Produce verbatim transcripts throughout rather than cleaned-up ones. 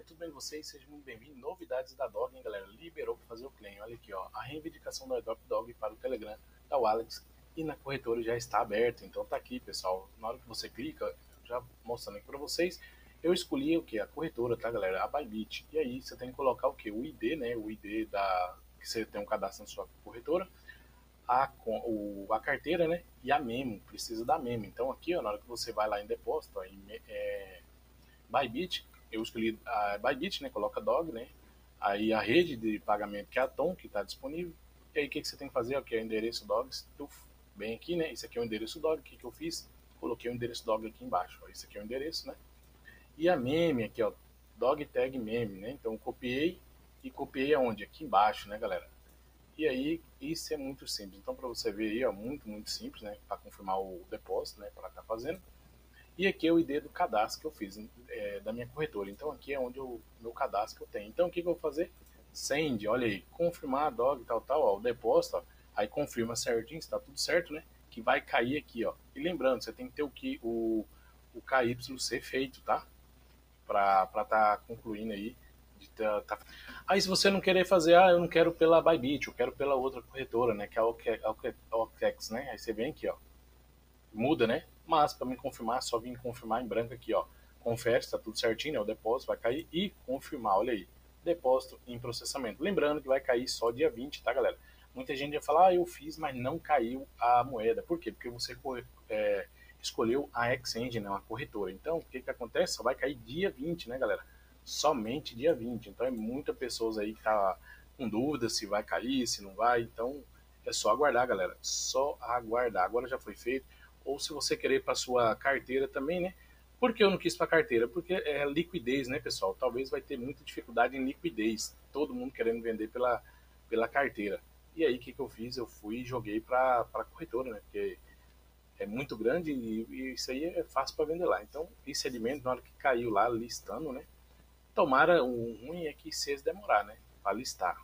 tudo bem com vocês? Sejam muito bem-vindos. Novidades da Dog, hein, galera? Liberou para fazer o claim. Olha aqui, ó. A reivindicação do Adopt Dog para o Telegram da Alex e na corretora já está aberta. Então tá aqui, pessoal. Na hora que você clica, já mostrando aqui para vocês, eu escolhi o que? A corretora, tá, galera? A Bybit. E aí você tem que colocar o que? O I D, né? O I D da que você tem um cadastro na sua corretora. A, o, a carteira, né? E a memo, precisa da memo. Então aqui, ó, na hora que você vai lá em depósito, ó, em, é, Bybit, eu escolhi a Bybit, né? Coloca Dog, né? Aí a rede de pagamento que é a Tom, que está disponível. E aí o que, que você tem que fazer? Aqui é o endereço Dogs, tuf, bem aqui, né? Esse aqui é o endereço Dog. O que, que eu fiz? Coloquei o endereço Dog aqui embaixo. Ó. Esse aqui é o endereço, né? E a meme aqui, ó, Dog Tag Meme, né? Então eu copiei e copiei aonde? Aqui embaixo, né, galera? E aí, isso é muito simples. Então, para você ver aí, ó, muito, muito simples, né? Para confirmar o depósito, né? Para estar tá fazendo. E aqui é o I D do cadastro que eu fiz é, da minha corretora. Então aqui é onde o meu cadastro que eu tenho. Então o que, que eu vou fazer? Send, olha aí, confirmar dog, tal, tal, ó, o depósito, ó, aí confirma certinho, está tudo certo, né? Que vai cair aqui, ó. E lembrando, você tem que ter o que o, o K Y C feito, tá? Para estar tá concluindo aí. De tá, tá... Aí se você não querer fazer, ah, eu não quero pela Bybit, eu quero pela outra corretora, né? Que é a O K E X, né? Aí você vem aqui, ó. Muda, né? Mas para me confirmar, só vim confirmar em branco aqui, ó. Confere, está tudo certinho, né? O depósito vai cair e confirmar, olha aí. Depósito em processamento. Lembrando que vai cair só dia vinte, tá, galera? Muita gente vai falar, ah, eu fiz, mas não caiu a moeda. Por quê? Porque você é, escolheu a Exchange, né? Uma corretora. Então, o que que acontece? Só vai cair dia vinte, né, galera? Somente dia vinte. Então, é muitas pessoas aí que tá com dúvida se vai cair, se não vai. Então, é só aguardar, galera. Só aguardar. Agora já foi feito. Ou se você querer para sua carteira também, né? Por que eu não quis para carteira? Porque é liquidez, né, pessoal? Talvez vai ter muita dificuldade em liquidez. Todo mundo querendo vender pela, pela carteira. E aí, o que, que eu fiz? Eu fui e joguei para a corretora, né? Porque é muito grande e, e isso aí é fácil para vender lá. Então, esse alimento, na hora que caiu lá, listando, né? Tomara, o ruim é que se demorar, né? Para listar.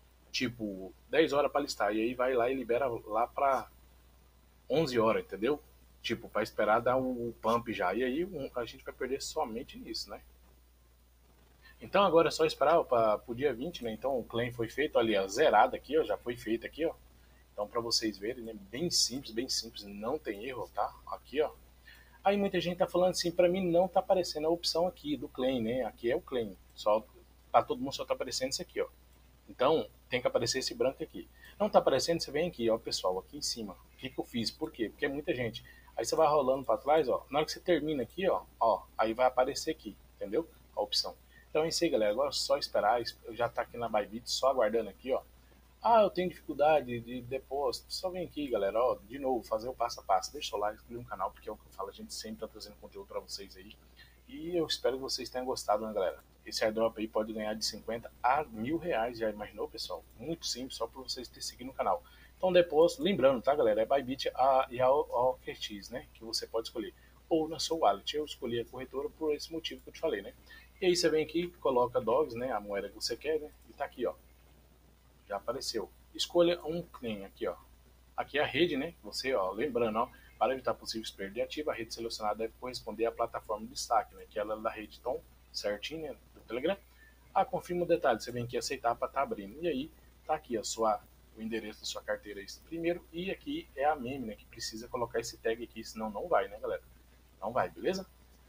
Tipo, dez horas para listar. E aí vai lá e libera lá para onze horas, entendeu? Tipo, para esperar dar o pump já. E aí a gente vai perder somente nisso, né? Então agora é só esperar para o dia vinte, né? Então o claim foi feito ali, ó, zerado aqui, ó, já foi feito aqui, ó. Então para vocês verem, né? Bem simples, bem simples, não tem erro, tá? Aqui, ó. Aí muita gente tá falando assim, para mim não tá aparecendo a opção aqui do claim, né? Aqui é o claim, só para todo mundo só tá aparecendo isso aqui, ó. Então, tem que aparecer esse branco aqui. Não tá aparecendo, você vem aqui, ó, pessoal, aqui em cima. O que que eu fiz? Por quê? Porque é muita gente. Aí você vai rolando para trás, ó. Na hora que você termina aqui, ó, ó, aí vai aparecer aqui, entendeu? A opção. Então é isso aí, galera. Agora é só esperar. Eu já tá aqui na Bybit, só aguardando aqui, ó. Ah, eu tenho dificuldade de depósito. Só vem aqui, galera, ó, de novo, fazer o passo a passo. Deixa o like, inscrever no canal, porque é o que eu falo. A gente sempre tá trazendo conteúdo para vocês aí. E eu espero que vocês tenham gostado, né, galera? Esse airdrop aí pode ganhar de cinquenta a mil reais, já imaginou, pessoal? Muito simples, só para vocês terem seguido no canal. Então, depósito, lembrando, tá, galera? É Bybit a, e a O K X, né? Que você pode escolher. Ou na sua wallet. Eu escolhi a corretora por esse motivo que eu te falei, né? E aí você vem aqui, coloca Dogs, né? A moeda que você quer, né? E tá aqui, ó. Já apareceu. Escolha um claim aqui, ó. Aqui é a rede, né? Você, ó, lembrando, ó. Para evitar possíveis perdas de ativo, a rede selecionada deve corresponder à plataforma de destaque, né? Que ela é da rede Tom, certinho, né? Do Telegram. Ah, confirma o detalhe, você vem aqui aceitar para estar tá abrindo. E aí, tá aqui a sua, o endereço da sua carteira esse primeiro. E aqui é a meme, né? Que precisa colocar esse tag aqui, senão não vai, né, galera? Não vai, beleza?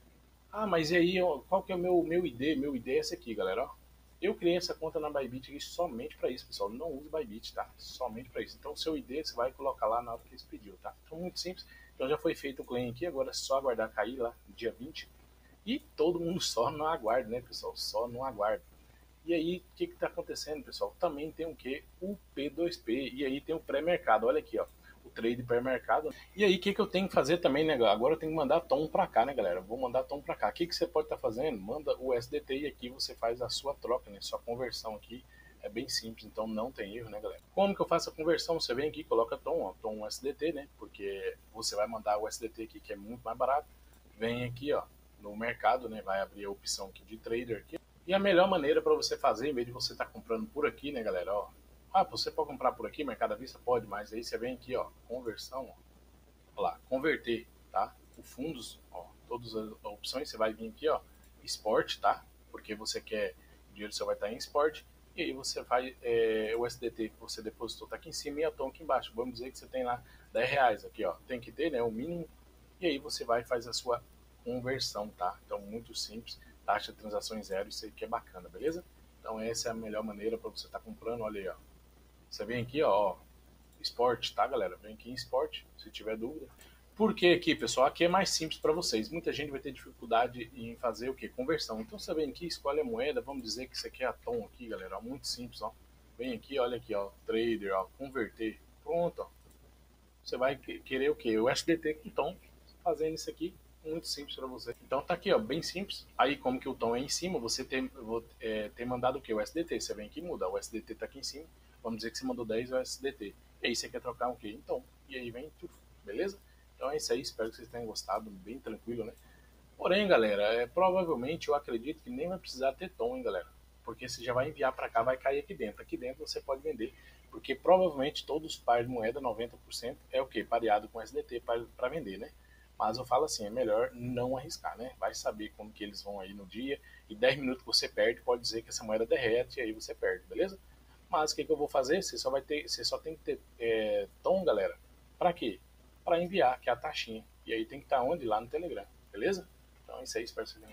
Ah, mas e aí, ó, qual que é o meu, meu I D? Meu I D é esse aqui, galera, ó. Eu criei essa conta na Bybit aqui somente para isso, pessoal. Não use Bybit, tá? Somente para isso. Então, o seu I D você vai colocar lá na hora que eles pediu, tá? Então, muito simples. Então, já foi feito o claim aqui. Agora é só aguardar cair lá no dia vinte. E todo mundo só não aguarda, né, pessoal? Só não aguarda. E aí, o que está acontecendo, pessoal? Também tem o que? O P dois P. E aí tem o pré-mercado. Olha aqui, ó. O trade pré-mercado. E aí, o que, que eu tenho que fazer também, né? Agora eu tenho que mandar tom para cá, né, galera? Vou mandar tom para cá. O que, que você pode estar tá fazendo? Manda o S D T e aqui você faz a sua troca, né? Sua conversão aqui. É bem simples, então não tem erro, né, galera? Como que eu faço a conversão? Você vem aqui, coloca tom, ó, tom S D T, né? Porque você vai mandar o S D T aqui, que é muito mais barato. Vem aqui, ó, no mercado, né? Vai abrir a opção aqui de trader aqui. E a melhor maneira para você fazer, em vez de você estar tá comprando por aqui, né, galera, ó. Ah, você pode comprar por aqui, Mercado à Vista? Pode, mas aí você vem aqui, ó, conversão, ó. Olha lá, converter, tá? O fundos, ó, todas as opções, você vai vir aqui, ó, esporte, tá? Porque porque você quer, o dinheiro seu vai estar em Sport, e aí você vai, é, o S D T que você depositou está aqui em cima e a Tom aqui embaixo. Vamos dizer que você tem lá dez reais aqui, ó, tem que ter, né, o mínimo, e aí você vai e faz a sua conversão, tá? Então, muito simples, taxa de transações zero, isso aí que é bacana, beleza? Então, essa é a melhor maneira para você estar tá comprando, olha aí, ó. Você vem aqui, ó, Sport, tá, galera? Vem aqui em Sport, se tiver dúvida. Por que aqui, pessoal? Aqui é mais simples para vocês. Muita gente vai ter dificuldade em fazer o que? Conversão. Então você vem aqui, escolhe a moeda. Vamos dizer que isso aqui é a Tom aqui, galera. Ó, muito simples, ó. Vem aqui, olha aqui, ó. Trader, ó. Converter. Pronto, ó. Você vai querer o que? O S D T com Tom. Fazendo isso aqui, muito simples para você. Então tá aqui, ó, bem simples. Aí como que o Tom é em cima, você tem, vou, é, tem mandado o que? O S D T. Você vem aqui e muda. O S D T tá aqui em cima. Vamos dizer que você mandou dez o S D T. E aí você quer trocar o que? Então. E aí vem tudo, beleza? Então é isso aí, espero que vocês tenham gostado, bem tranquilo, né? Porém, galera, é, provavelmente eu acredito que nem vai precisar ter tom, hein, galera? Porque você já vai enviar para cá, vai cair aqui dentro. Aqui dentro você pode vender, porque provavelmente todos os pares de moeda, noventa por cento, é o que? Pareado com S D T para vender, né? Mas eu falo assim, é melhor não arriscar, né? Vai saber como que eles vão aí no dia, e dez minutos que você perde, pode dizer que essa moeda derrete e aí você perde, beleza? Mas o que, que eu vou fazer? Você só vai ter, você só tem que ter é, tom, galera. Para quê? Para enviar, que é a taxinha. E aí tem que estar onde? Lá no Telegram, beleza? Então é isso aí, espero que vocês tenham